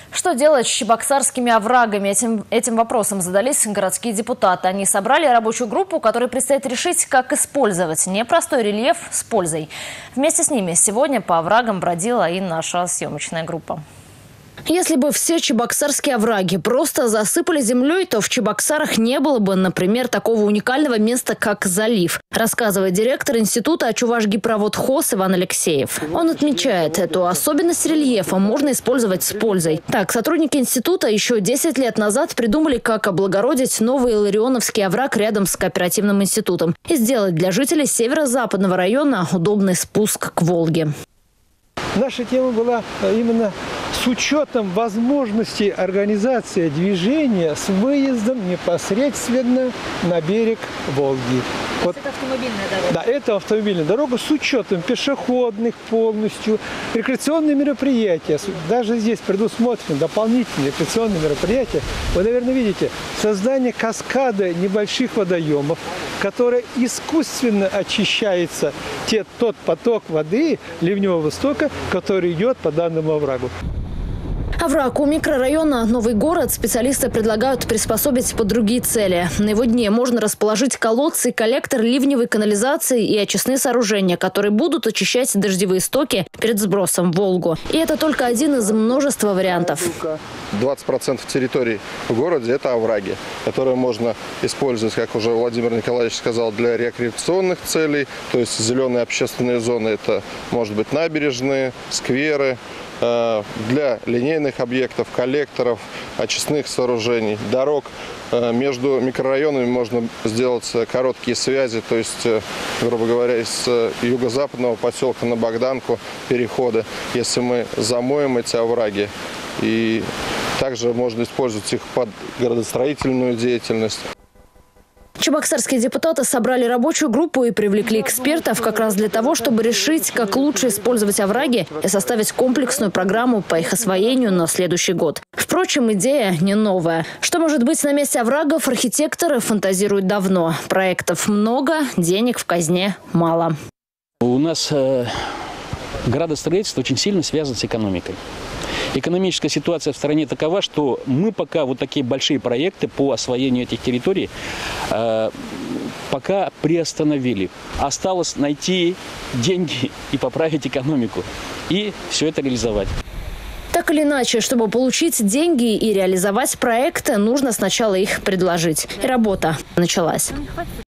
Что делать с чебоксарскими оврагами? Этим вопросом задались городские депутаты. Они собрали рабочую группу, которой предстоит решить, как использовать непростой рельеф с пользой. Вместе с ними сегодня по оврагам бродила и наша съемочная группа. Если бы все чебоксарские овраги просто засыпали землей, то в Чебоксарах не было бы, например, такого уникального места, как залив, рассказывает директор института Чувашгипроводхоз Иван Алексеев. Он отмечает, эту особенность рельефа можно использовать с пользой. Так, сотрудники института еще 10 лет назад придумали, как облагородить новый Илларионовский овраг рядом с кооперативным институтом и сделать для жителей северо-западного района удобный спуск к Волге. Наша тема была именно с учетом возможности организации движения с выездом непосредственно на берег Волги. Вот. Это автомобильная дорога? Да, это автомобильная дорога с учетом пешеходных полностью, рекреационные мероприятия. Даже здесь предусмотрены дополнительные рекреационные мероприятия. Вы, наверное, видите, создание каскада небольших водоемов, который искусственно очищается тот поток воды ливневого стока, который идет по данному оврагу. Овраг у микрорайона «Новый город» специалисты предлагают приспособить под другие цели. На его дне можно расположить колодцы, коллектор ливневой канализации и очистные сооружения, которые будут очищать дождевые стоки перед сбросом в Волгу. И это только один из множества вариантов. 20% территории в городе – это овраги, которые можно использовать, как уже Владимир Николаевич сказал, для рекреационных целей. То есть зеленые общественные зоны – это, может быть, набережные, скверы. Для линейных объектов, коллекторов, очистных сооружений, дорог. Между микрорайонами можно сделать короткие связи, то есть, грубо говоря, из юго-западного поселка на Богданку переходы, если мы замоем эти овраги. И также можно использовать их под городостроительную деятельность. Чебоксарские депутаты собрали рабочую группу и привлекли экспертов как раз для того, чтобы решить, как лучше использовать овраги и составить комплексную программу по их освоению на следующий год. Впрочем, идея не новая. Что может быть на месте оврагов, архитекторы фантазируют давно. Проектов много, денег в казне мало. У нас градостроительство очень сильно связано с экономикой. Экономическая ситуация в стране такова, что мы пока вот такие большие проекты по освоению этих территорий пока приостановили. Осталось найти деньги и поправить экономику. И все это реализовать. Так или иначе, чтобы получить деньги и реализовать проекты, нужно сначала их предложить. И работа началась.